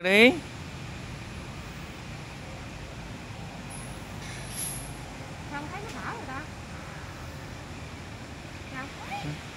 Đi. Không thấy nó mở rồi ta. Nào.